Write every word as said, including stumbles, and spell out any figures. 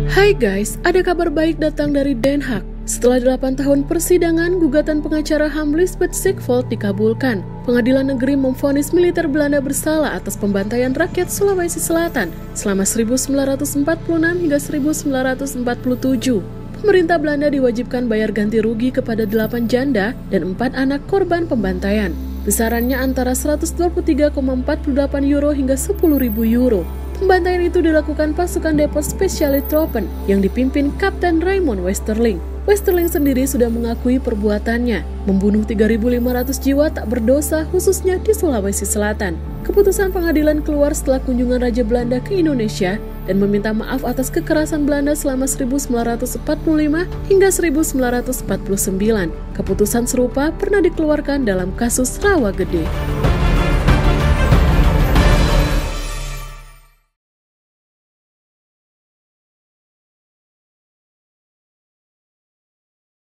Hai guys, ada kabar baik datang dari Den Haag. Setelah delapan tahun persidangan, gugatan pengacara H A M Liesbeth Sigvold dikabulkan. Pengadilan negeri memvonis militer Belanda bersalah atas pembantaian rakyat Sulawesi Selatan selama seribu sembilan ratus empat puluh enam hingga seribu sembilan ratus empat puluh tujuh. Pemerintah Belanda diwajibkan bayar ganti rugi kepada delapan janda dan empat anak korban pembantaian. Besarannya antara seratus dua puluh tiga koma empat puluh delapan euro hingga sepuluh ribu euro. Pembantaian itu dilakukan pasukan Depot Speciale Troepen yang dipimpin Kapten Raymond Westerling. Westerling sendiri sudah mengakui perbuatannya, membunuh tiga ribu lima ratus jiwa tak berdosa khususnya di Sulawesi Selatan. Keputusan pengadilan keluar setelah kunjungan Raja Belanda ke Indonesia dan meminta maaf atas kekerasan Belanda selama seribu sembilan ratus empat puluh lima hingga seribu sembilan ratus empat puluh sembilan. Keputusan serupa pernah dikeluarkan dalam kasus Rawagede.